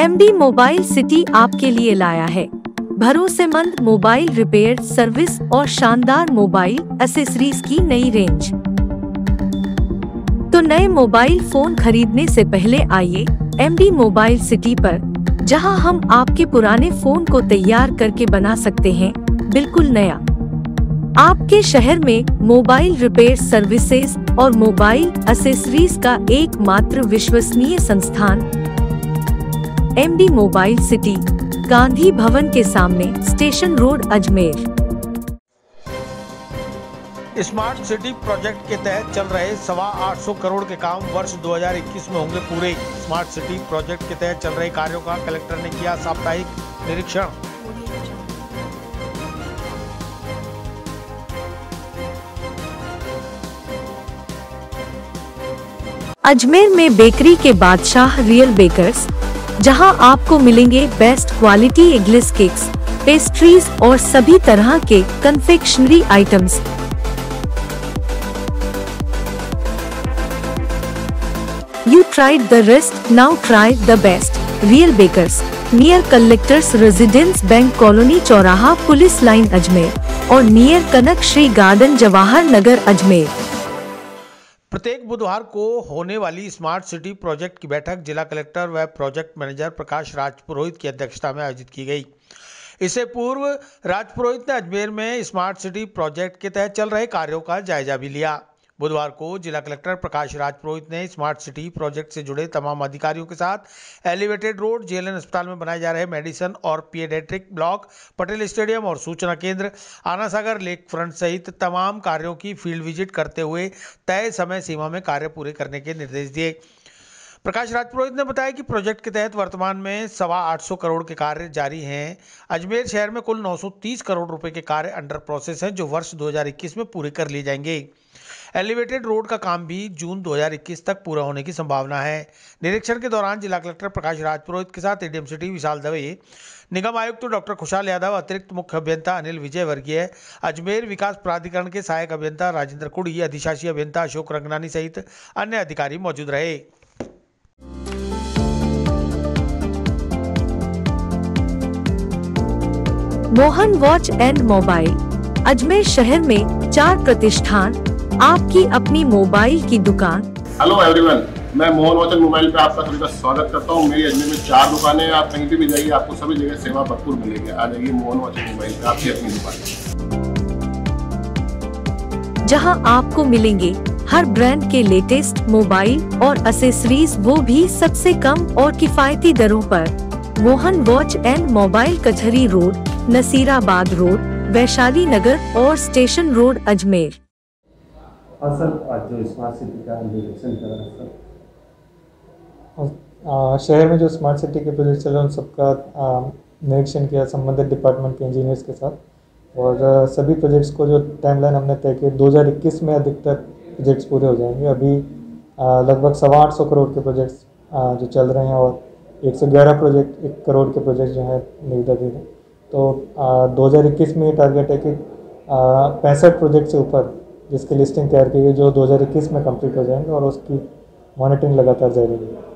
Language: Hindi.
एमडी मोबाइल सिटी आपके लिए लाया है भरोसेमंद मोबाइल रिपेयर सर्विस और शानदार मोबाइल एक्सेसरीज की नई रेंज। तो नए मोबाइल फोन खरीदने से पहले आइए एमडी मोबाइल सिटी पर, जहां हम आपके पुराने फोन को तैयार करके बना सकते हैं बिल्कुल नया। आपके शहर में मोबाइल रिपेयर सर्विसेज और मोबाइल एक्सेसरीज का एकमात्र विश्वसनीय संस्थान MD mobile city, Gandhi Bhavan के सामने, station road, Ajmer. Smart city project के तहत चल रहे 825 करोड़ के काम वर्ष 2021 में होंगे पूरे। स्मार्ट सिटी प्रोजेक्ट के तहत चल रहे कार्यों का कलेक्टर ने किया साप्ताहिक निरीक्षण। अजमेर में बेकरी के बादशाह रियल बेकर्स, जहां आपको मिलेंगे best quality eggless cakes, pastries और सभी तरह के confectionery items. You tried the rest, now try the best. Real Bakers, near Collectors Residence Bank Colony चौराहा पुलिस लाइन अजमेर और नियर कनक श्री गार्डन जवाहर नगर अजमेर। प्रत्येक बुधवार को होने वाली स्मार्ट सिटी प्रोजेक्ट की बैठक जिला कलेक्टर व प्रोजेक्ट मैनेजर प्रकाश राजपुरोहित की अध्यक्षता में आयोजित की गई। इससे पूर्व राजपुरोहित ने अजमेर में स्मार्ट सिटी प्रोजेक्ट के तहत चल रहे कार्यों का जायजा भी लिया। बुधवार को जिला कलेक्टर प्रकाश राजपुरोहित ने स्मार्ट सिटी प्रोजेक्ट से जुड़े तमाम अधिकारियों के साथ एलिवेटेड रोड, जेएलएन अस्पताल में बनाए जा रहे मेडिसिन और पीडियाट्रिक ब्लॉक, पटेल स्टेडियम और सूचना केंद्र, आना सागर लेक फ्रंट सहित तमाम कार्यों की फील्ड विजिट करते हुए तय समय सीमा में कार्य पूरे करने के निर्देश दिए। प्रकाश राजपुरोहित ने बताया कि प्रोजेक्ट के तहत वर्तमान में 825 करोड़ के कार्य जारी हैं। अजमेर शहर में कुल 930 करोड़ रुपए के कार्य अंडर प्रोसेस हैं, जो वर्ष 2021 में पूरे कर लिए जाएंगे। एलिवेटेड रोड का काम भी जून 2021 तक पूरा होने की संभावना है। निरीक्षण के दौरान जिला कलेक्टर प्रकाश राजपुरोहित के साथ एडीएम सिटी विशाल दवे, निगम आयुक्त डॉक्टर खुशहाल यादव, अतिरिक्त मुख्य अभियंता अनिल विजय वर्गीय, अजमेर विकास प्राधिकरण के सहायक अभियंता राजेंद्र कुड़ी, अधिशासी अभियंता अशोक रंगनानी सहित अन्य अधिकारी मौजूद रहे। Mohan watch and mobile, Ajmer शहर में 4 प्रतिष्ठान, आपकी अपनी मोबाइल की दुकान। हेलो एवरीवन, मैं मोहन वॉच एंड मोबाइल पे आपका सभी का स्वागत करता हूँ। मेरी अजमेर में 4 दुकानें हैं। आप कहीं भी जाइए, आपको सभी जगह सेवा भरपूर मिलेगी। आ जाइए मोहन वॉच एंड मोबाइल पे, आपकी अपनी दुकान, जहां आपको मिलेंगे हर ब्रांड के लेटेस्ट मोबाइल और एक्सेसरीज, वो भी सबसे कम और किफायती दरों पर। Mohan watch and mobile, Kachahri road, Nasirabad road, Vaishali Nagar और स्टेशन रोड, अजमेर। सर, आज जो स्मार्ट सिटी का निरीक्षण करा है सर, शहर में जो स्मार्ट सिटी के प्रोजेक्ट चल रहे हैं उन सबका निरीक्षण किया संबंधित डिपार्टमेंट के इंजीनियर्स के साथ। और सभी प्रोजेक्ट्स को जो टाइमलाइन हमने तय की 2021 में अधिकतर प्रोजेक्ट्स पूरे हो जाएंगे। अभी लगभग 825 करोड़ के प्रोजेक्ट्स जो चल रहे हैं और 111 प्रोजेक्ट 1 करोड़ के प्रोजेक्ट जो हैं निविदाधीन हैं। तो 2021 में ये टारगेट है कि 65 प्रोजेक्ट से ऊपर जिसकी लिस्टिंग तैयार की गई जो 2021 में कंप्लीट हो जाएंगे और उसकी मॉनिटरिंग लगातार जारी रहेगी।